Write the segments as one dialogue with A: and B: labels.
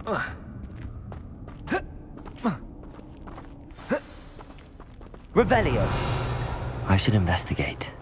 A: Revelio.
B: I should investigate.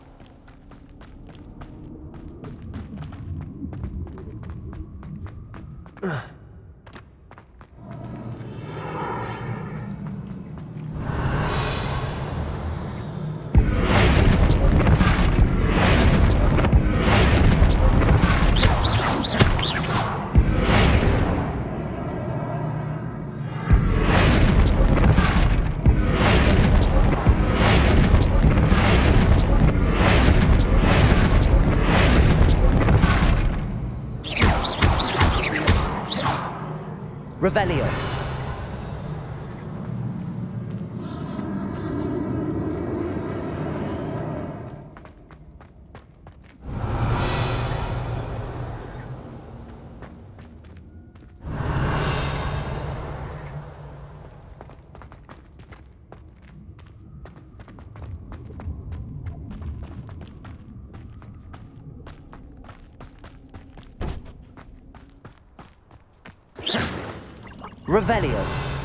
A: Revelio. Revelio.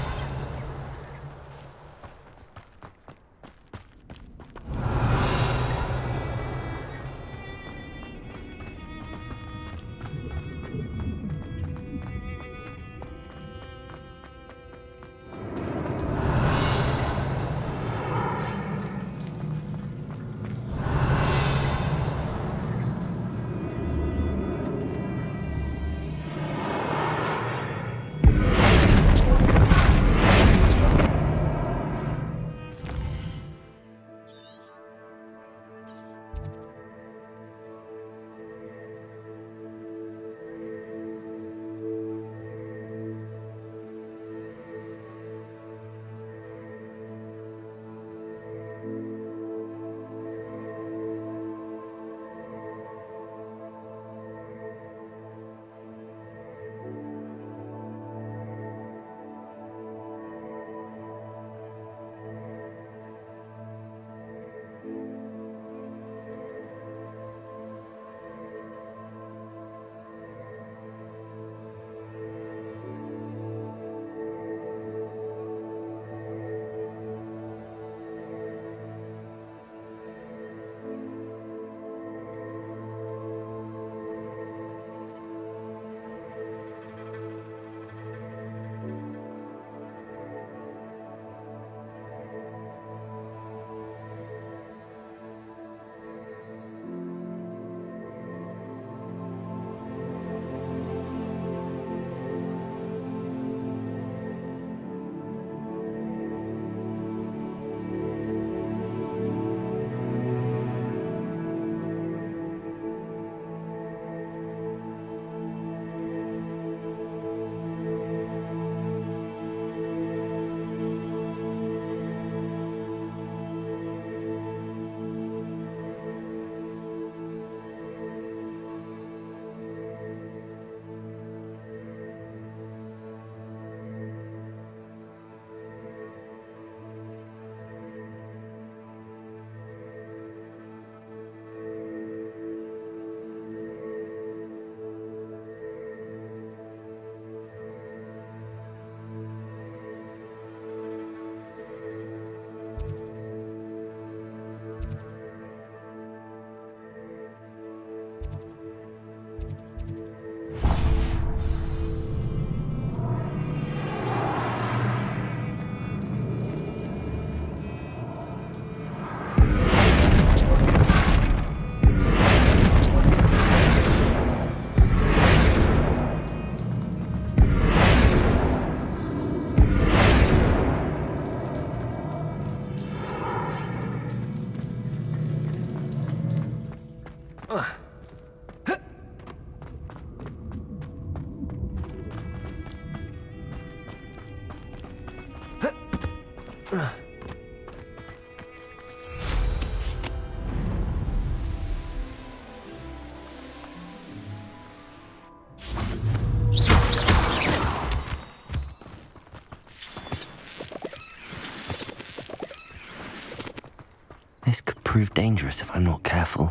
B: This could prove dangerous if I'm not careful.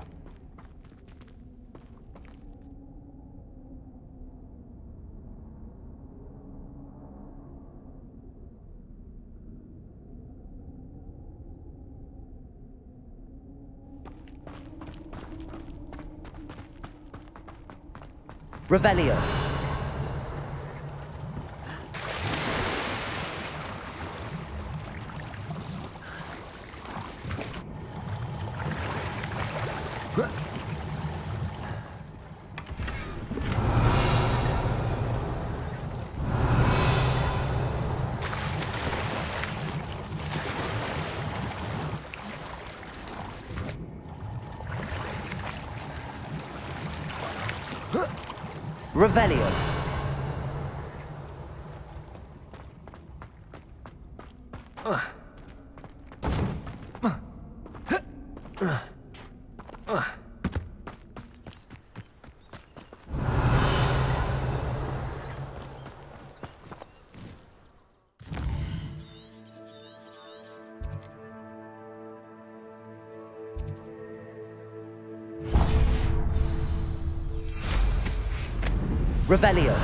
A: Revelio. Revelio. Revelio.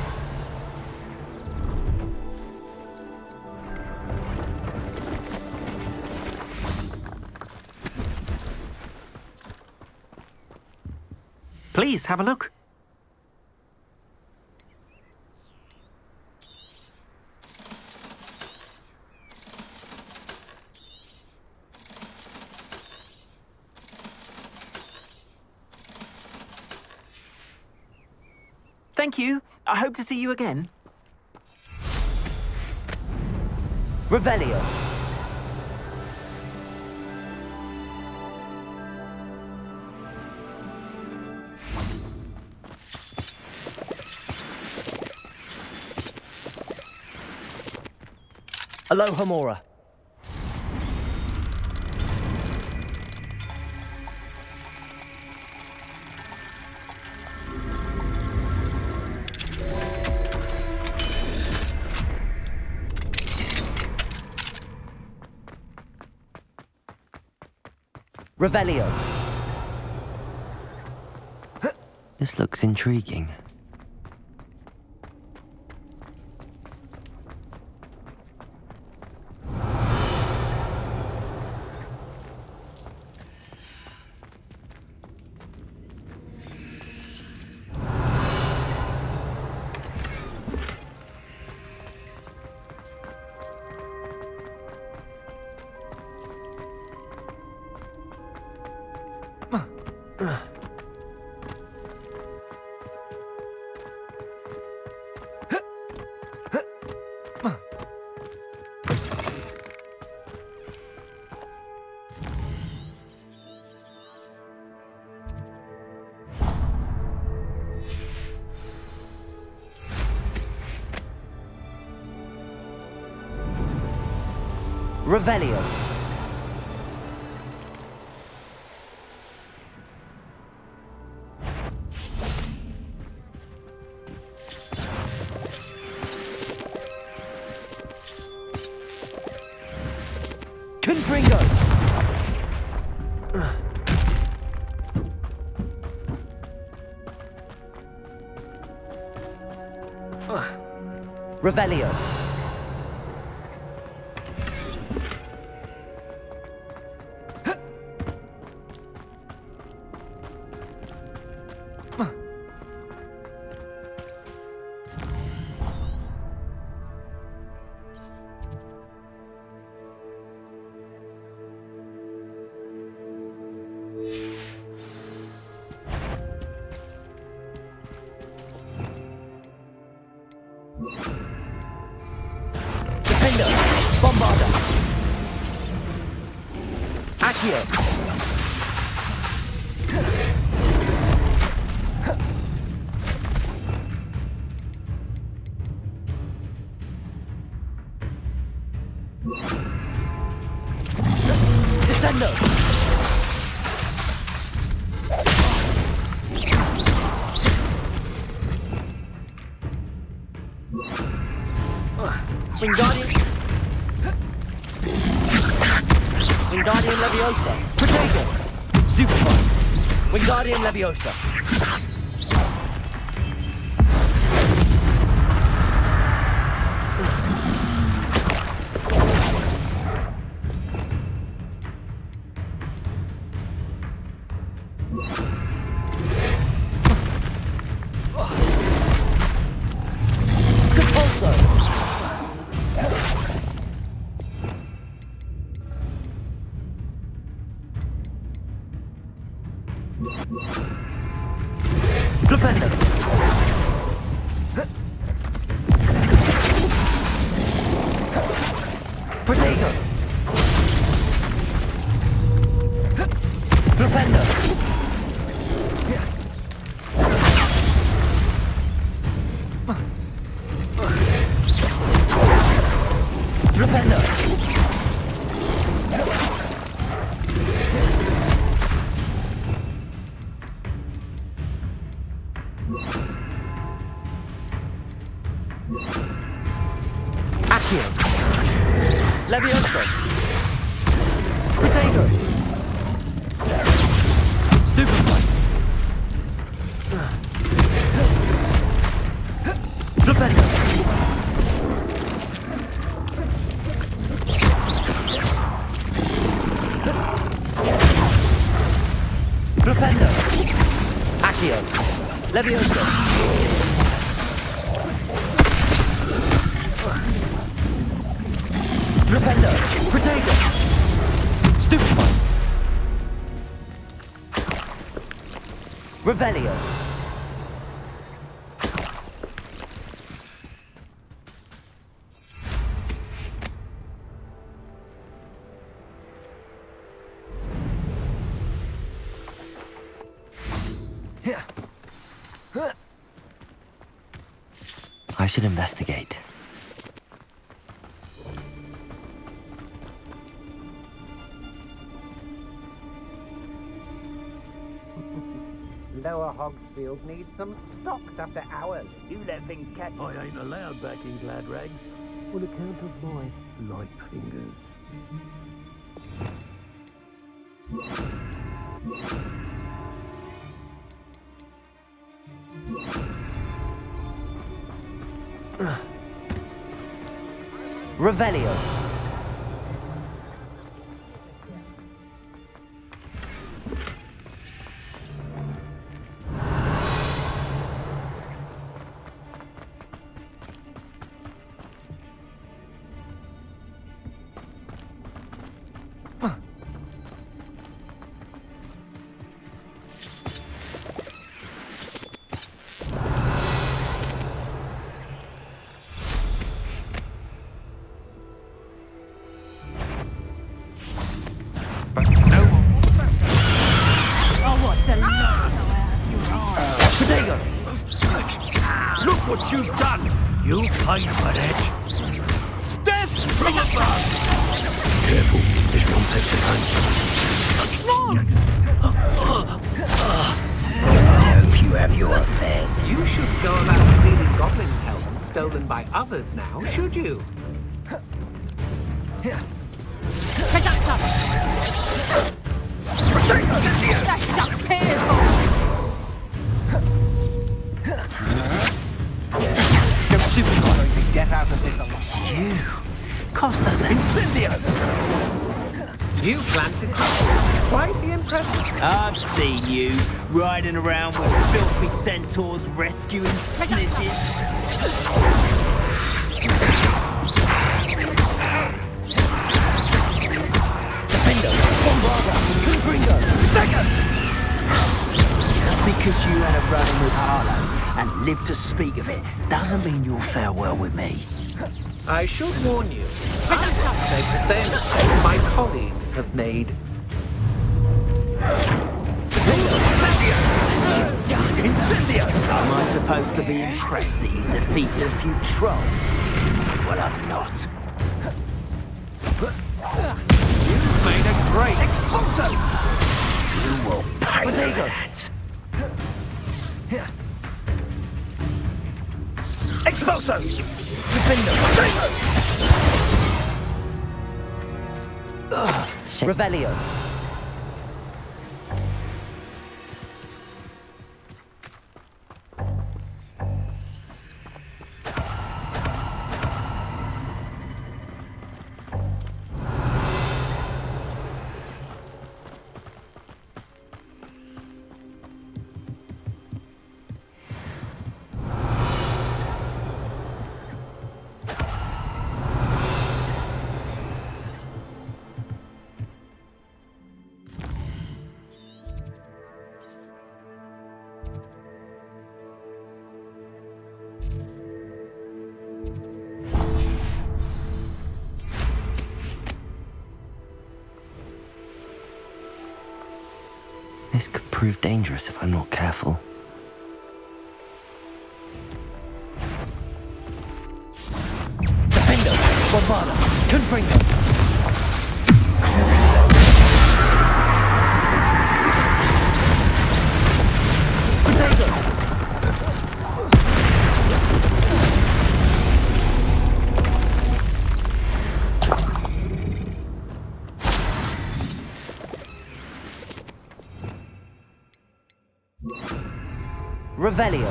C: Please have a look. Thank you. I hope to see you again.
A: Revelio. Alohomora. Revelio.
B: This looks intriguing.
A: Revelio. Confringo. Revelio. Defender. Bombarda. Accio. Descendo. Wingardium. Wingardium Leviosa. Protego. Stupefy. Wingardium Leviosa. Levioso! Flipendo! Protego! Flipendo! Flipendo! Accio! Levioso! Protego! Stupefy! Flipendo! Flipendo! Accio! Levioso! Flipendo! Protego! Stupefy! Revelio!
B: I should investigate.
D: Lower Hogsfield needs some stocks after hours. You let things catch.
E: I ain't allowed back in Gladrags on account of my light fingers.
A: Revelio! Protego!
E: Look what you've done! You'll pay for that! Death from above! Careful, this won't take the
F: I hope you have your affairs.
D: You shouldn't go about stealing goblins' helmets stolen by others now, should you?
G: That's just painful!
D: Get out of this alive.
F: You cost us
A: Incendio!
D: You planted crystals. Quite the impressive.
F: I've seen you riding around with filthy centaurs rescuing snitches.
A: Defender! Bombarda! Confringo! Protego!
F: Just because you had a run-in with Harlow and lived to speak of it doesn't mean you'll fare well with me.
D: I should warn you. I won't make the same mistakes my colleagues have made.
A: Incendio!
F: Am I supposed to be impressed that you defeated a few trolls? Well, I'm not.
D: You've made a great
A: Expulso!
F: You will pay for
A: Protego!
F: that.
A: Expulso! Defender! Protego! Revelio!
B: This could prove dangerous if I'm not careful.
A: Defender! Bombarda! Confringo! Potato! Revelio.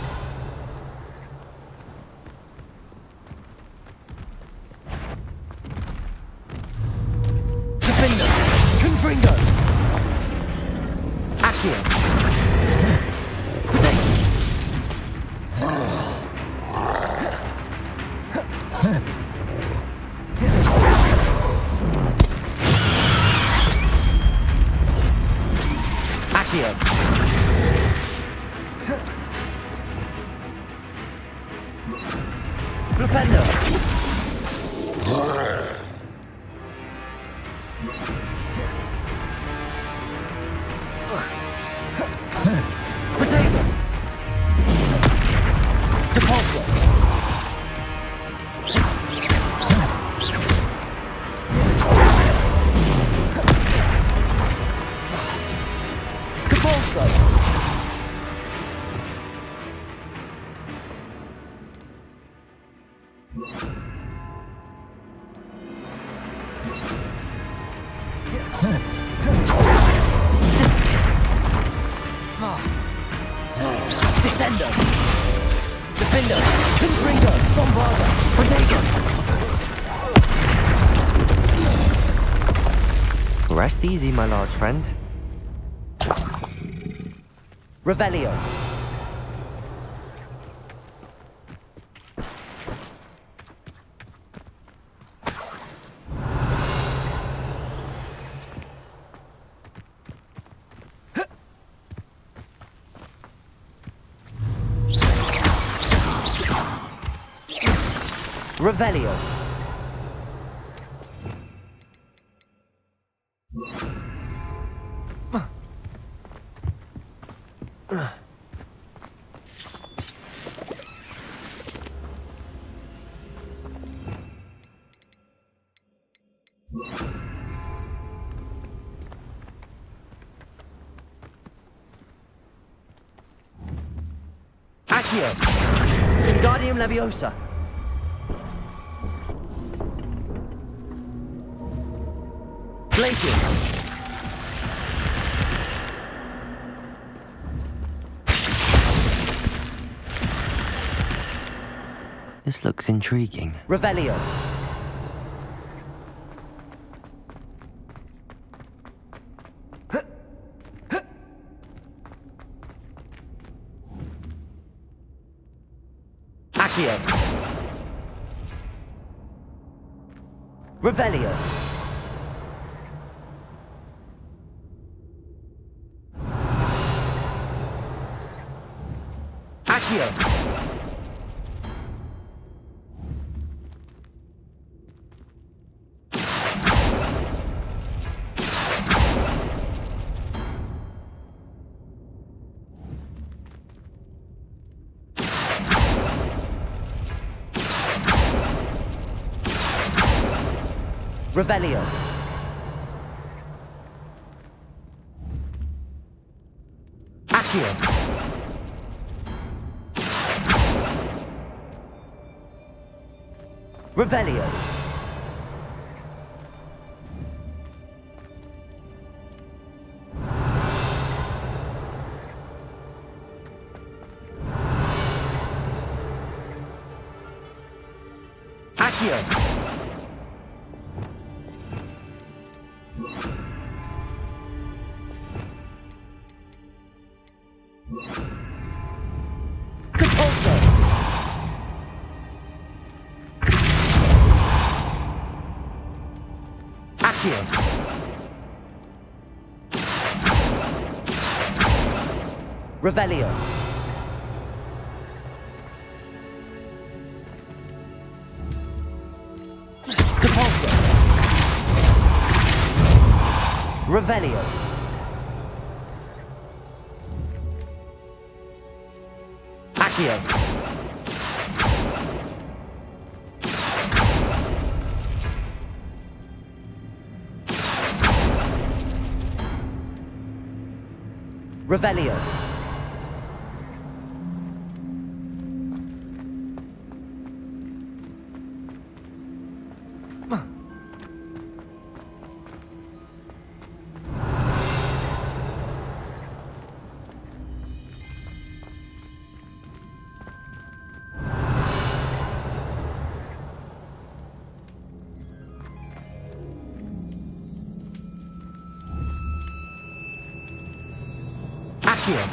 A: Defender. Confringo. Accio. Potato. Accio. Flipendo. Potato. Depulso. Depulso. Descendo. Defender. Confringo. Bombarda. Potato.
B: Rest easy, my large friend.
A: Revelio. Revelio. Accio. Wingardium Leviosa. Glacius.
B: This looks intriguing.
A: Revelio. Accio. Revelio. Accio. Revelio. Accio. Revelio. Accio. Depulso. Accio. Revelio. Depulso. Revelio. Accio. Revelio. Accio.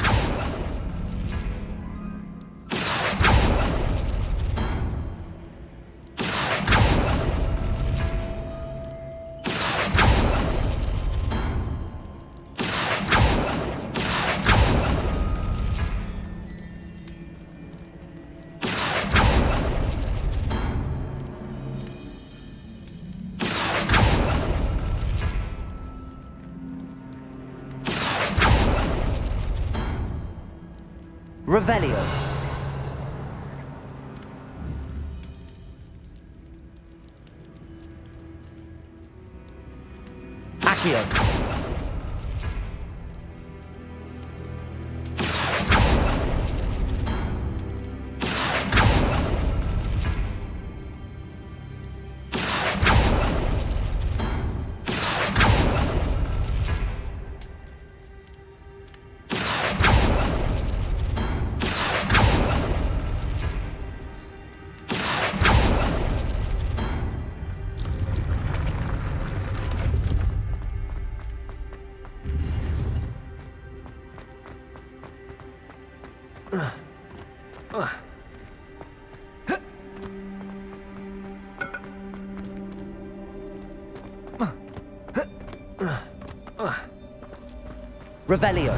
A: Revelio. Accio. Revelio.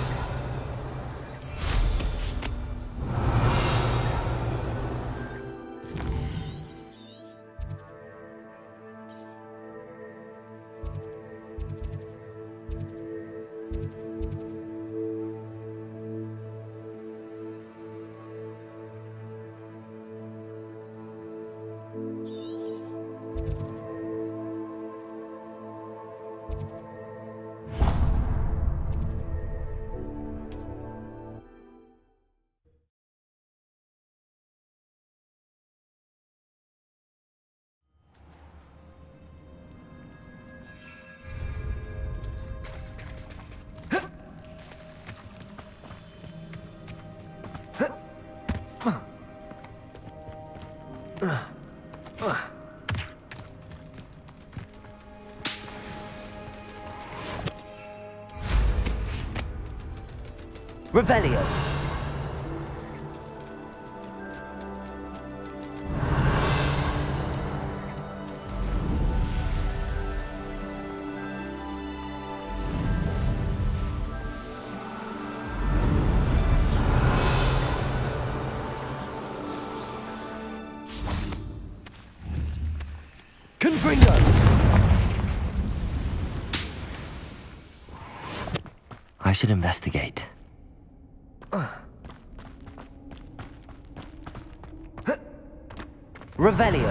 A: Revelio. Confringo.
B: I should investigate.
A: Revelio.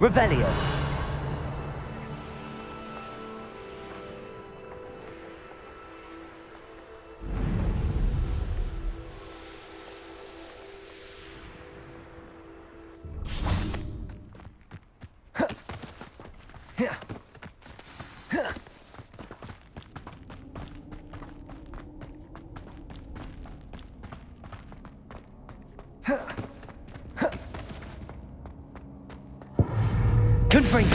A: Revelio. Confringo.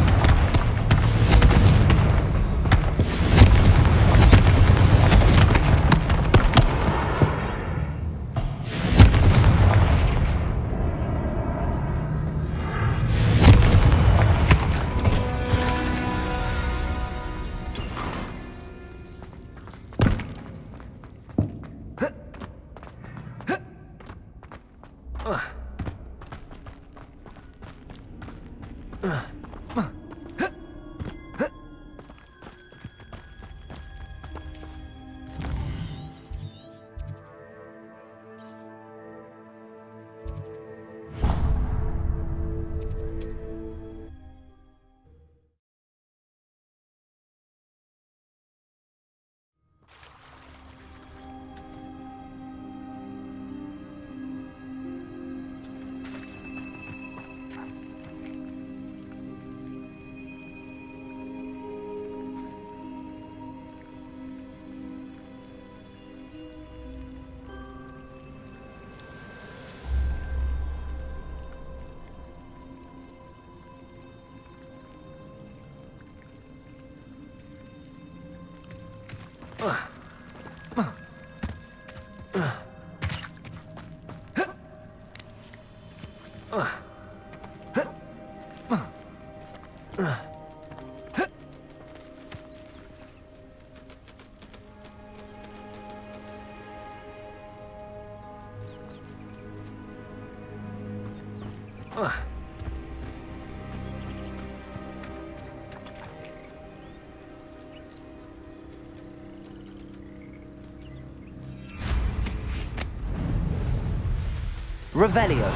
A: Revelio.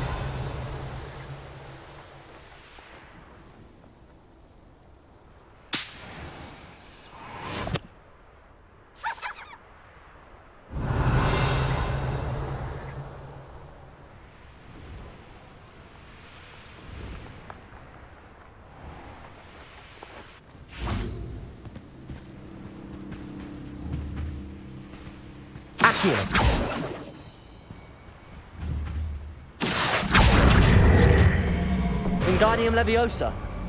A: Accio. Wingardium Leviosa.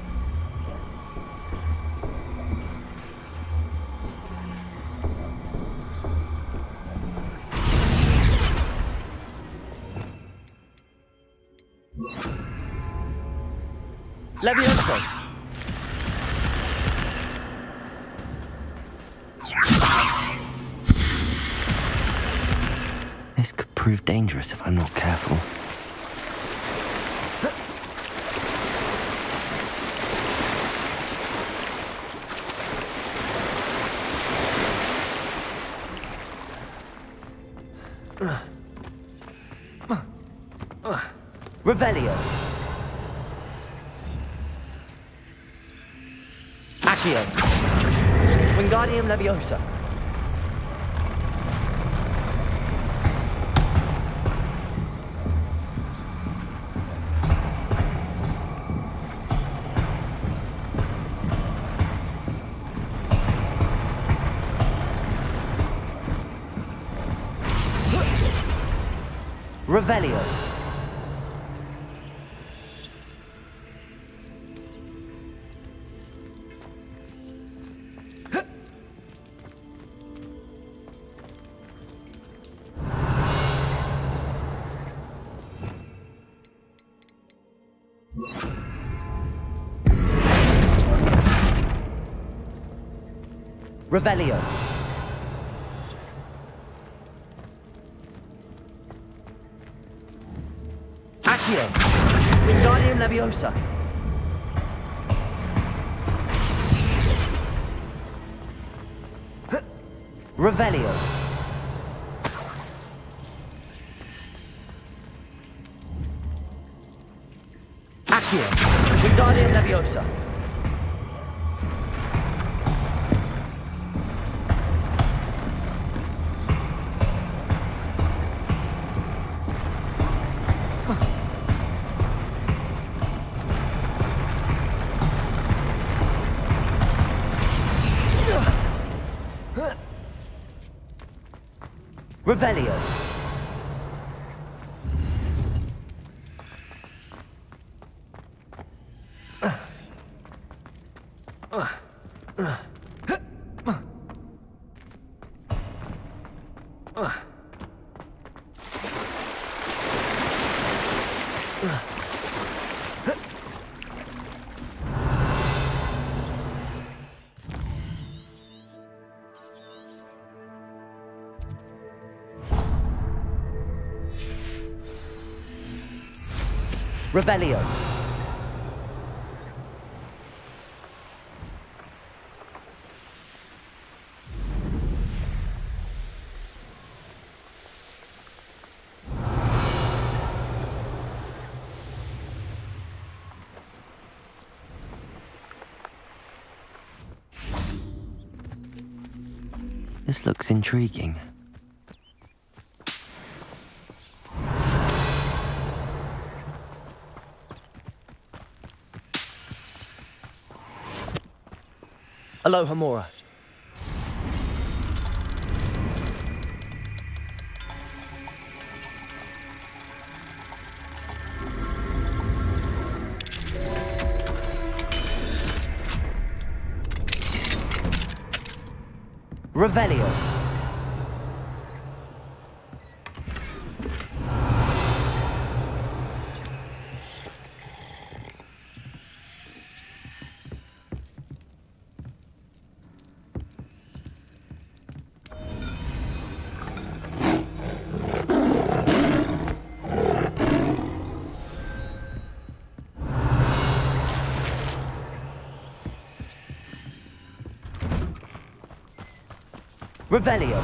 A: Leviosa.
B: This could prove dangerous if I'm not careful.
A: Revelio. Accio. Wingardium Leviosa. Revelio. Revelio. Accio. Wingardium Leviosa. Revelio. Accio. Leviosa. Revelio. Revelio.
B: This looks intriguing.
A: Aloha Mora. Revelio. Revelio.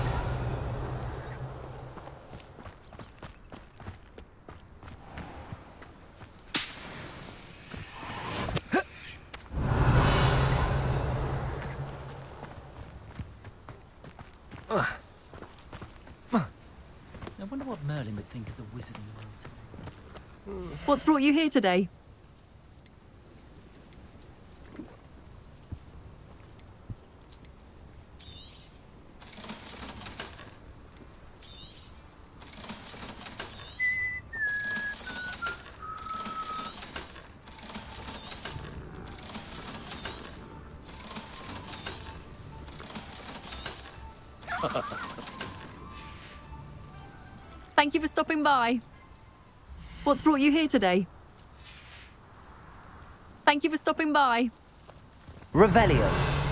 F: I wonder what Merlin would think of the wizarding world.
G: What's brought you here today? Thank you for stopping by. What's brought you here today? Thank you for stopping by.
A: Revelio.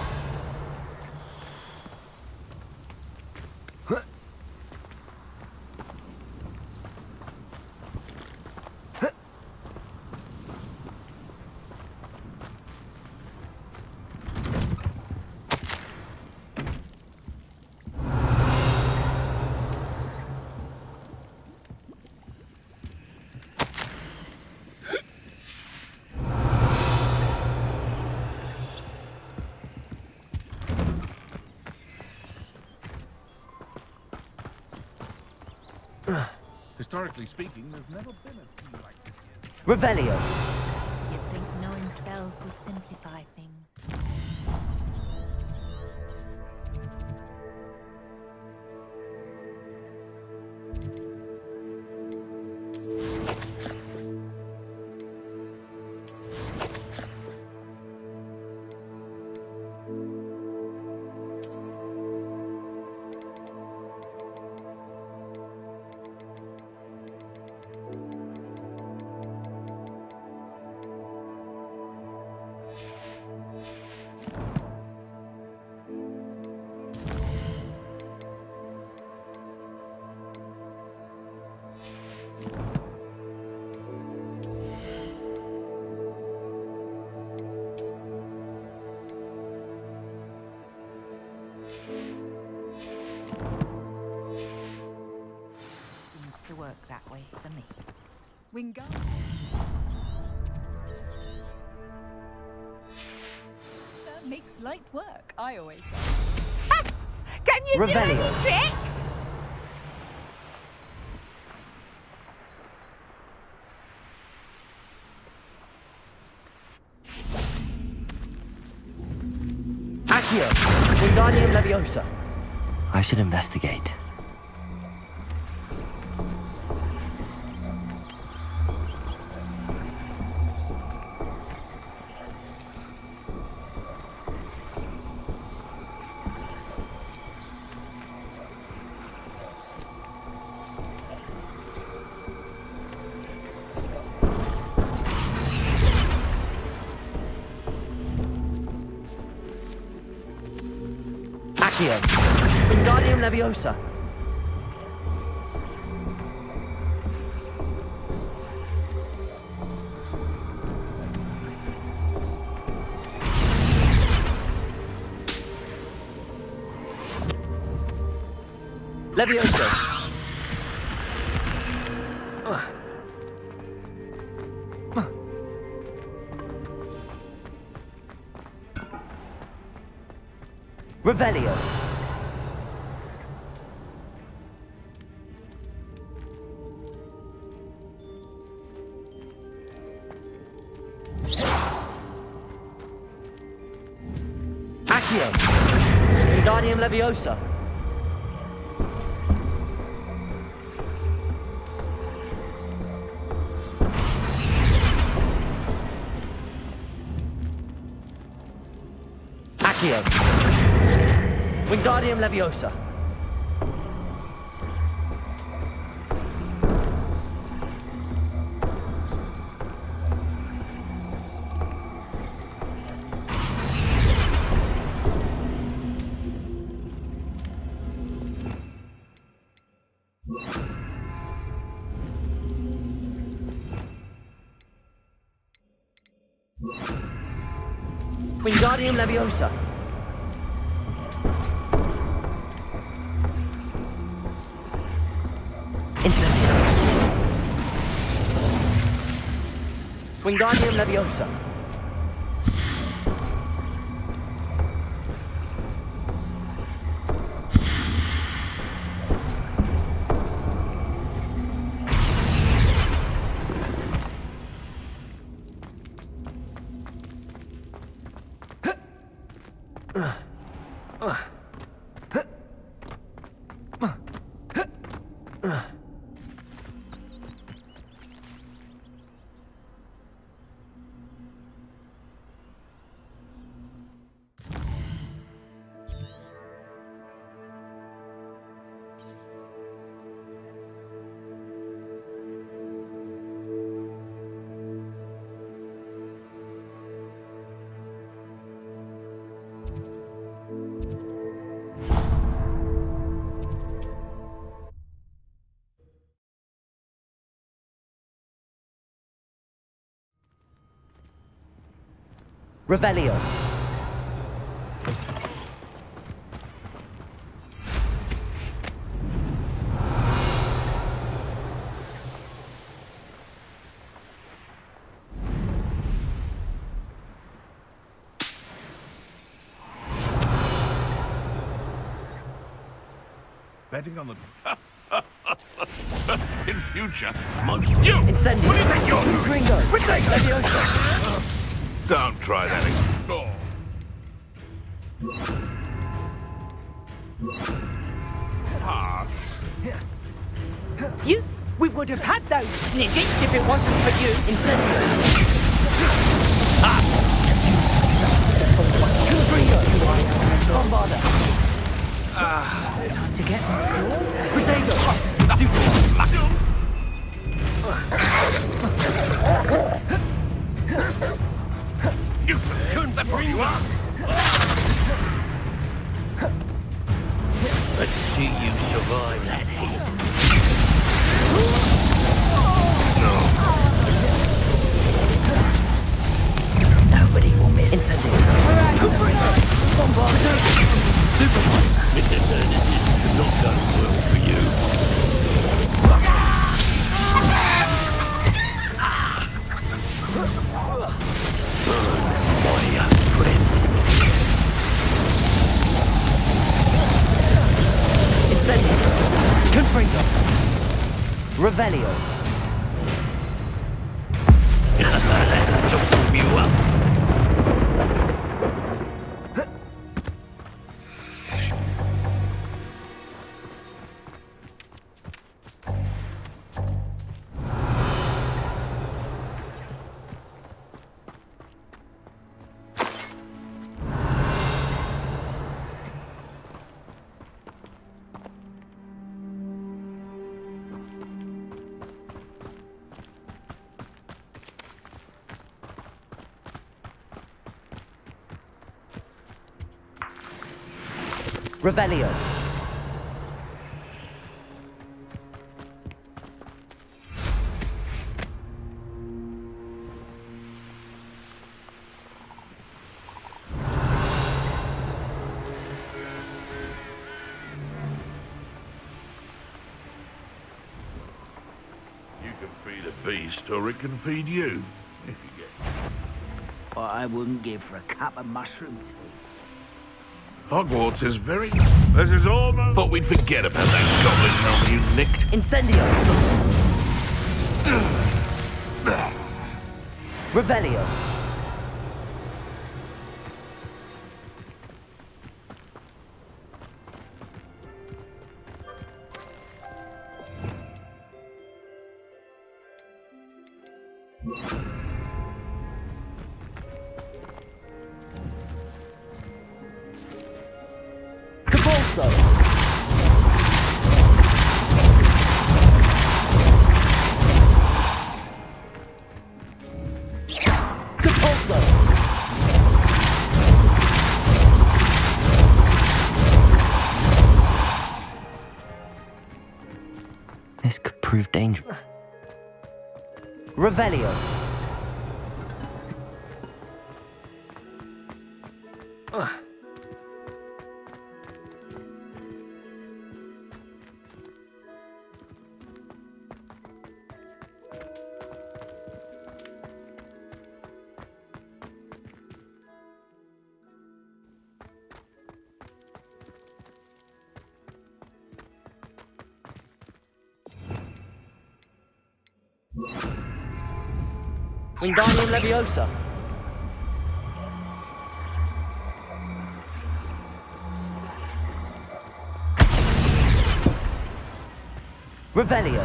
E: Historically speaking, there's never been a tea like this here.
A: Revelio.
H: You'd think knowing spells would simplify things. To work that way for me.
G: Wingardium.
I: Slight work, I always say.
H: Can you
A: Revelio.
H: do any tricks?
A: Accio. Wingardium Leviosa.
B: I should investigate.
A: Accio. Wingardium Leviosa. Leviosa. Revelio. Accio. Wingardium Leviosa. Accio. Wingardium Leviosa. Wingardium Leviosa. Incendio. Wingardium Leviosa. Revelio.
E: Betting on the... In future, amongst you!
A: Incendio.
E: What do you think you're doing?
A: Ringo. Leviosa.
E: Don't try that again.
H: We would have had those niggas if it wasn't for you.
A: Incendio. Ringo. Bombarda.
H: Time to get my claws out.
A: Protego.
E: You cocoon, that's what you are! Let's see you survive that heat.
A: Nobody will miss. Incendio. Bombarda.
E: Mr. Fernandez could not go well for you. My young friend.
A: freedom. Revelio.
E: To warm you up.
A: Revelio.
E: You can feed a beast, or it can feed you, if you get.
F: What I wouldn't give for a cup of mushroom tea.
E: Hogwarts is very... This is almost... Thought we'd forget about that goblin helmet you nicked.
A: Incendio. Revelio. Capulso. Capulso.
B: This could prove dangerous.
A: Revelio. Wingardium Leviosa. Revelio.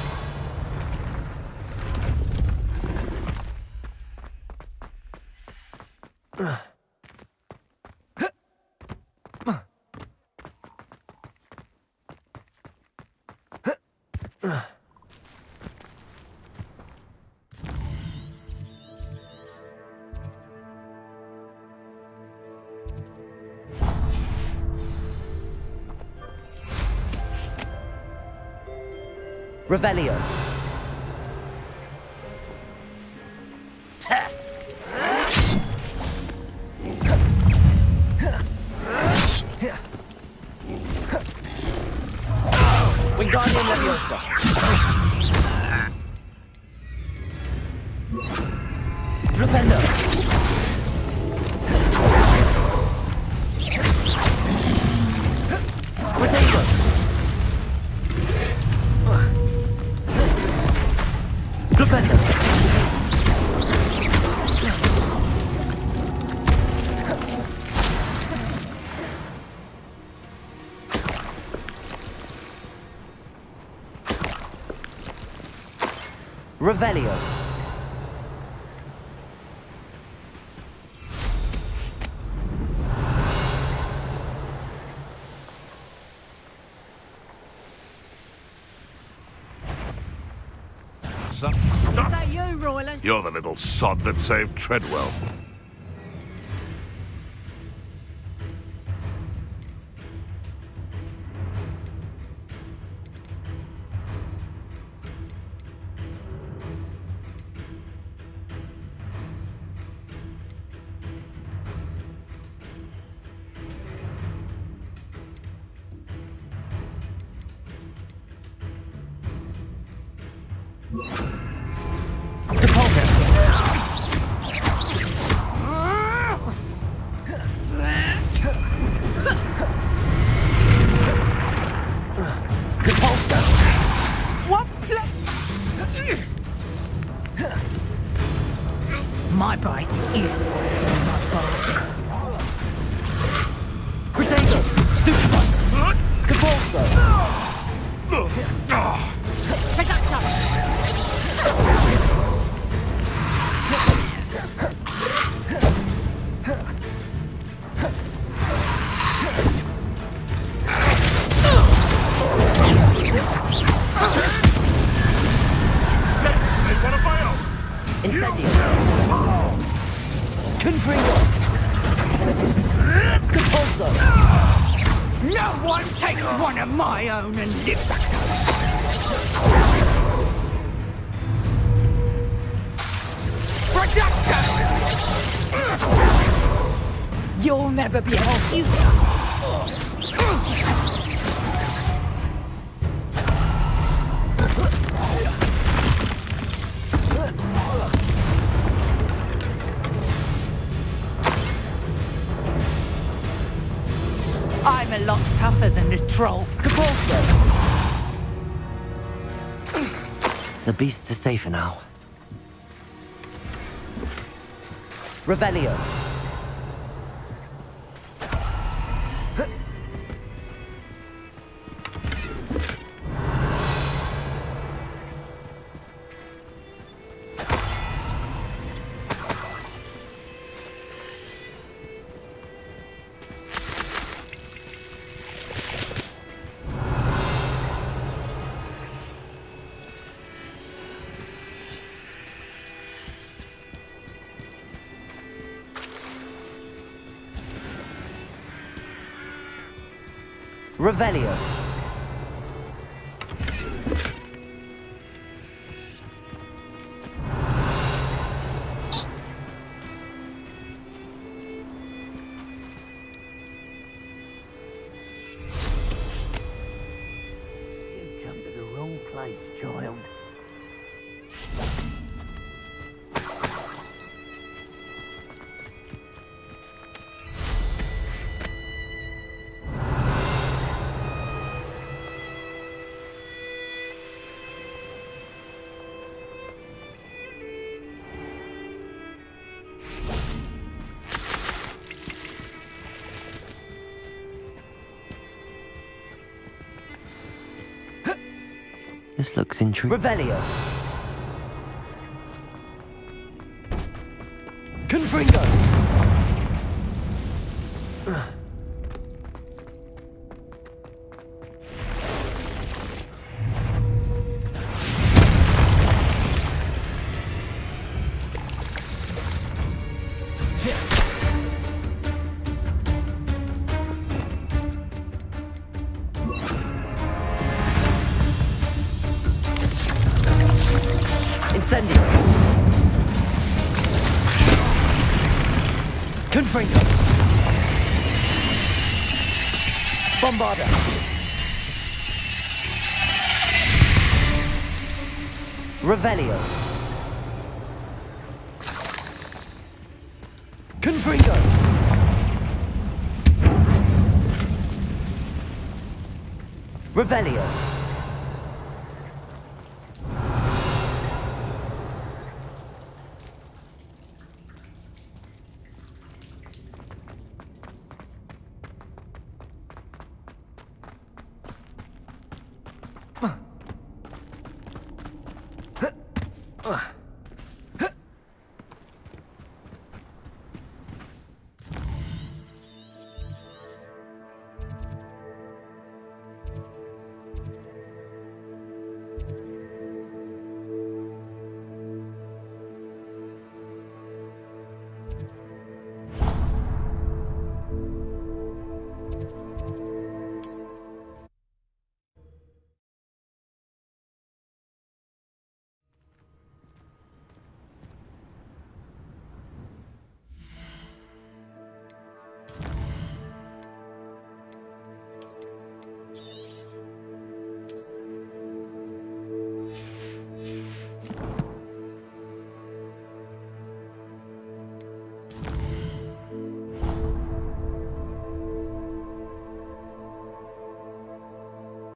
A: Revelio. Wingardium Leviosa. Flipendo. Potato. Flipendo. Revelio.
E: Stop!
H: Is that you, Royland?
E: You're the little sod that saved Treadwell. Depulso.
J: My bite is worse than my bark.
A: Potato! Stupefy! Convulso! Incendio! Confringo! Compulso!
J: No one takes one of my own and lives back to Reducto! You'll never be able to. I'm a lot tougher than the troll.
A: Compulso!
B: The beasts are safer now.
A: Revelio! Revelio.
F: You come to the wrong place, child.
B: This looks intriguing.
A: Revelio. Confringo. Incendio. Confringo. Bombarda. Revelio. Confringo. Revelio. Ugh.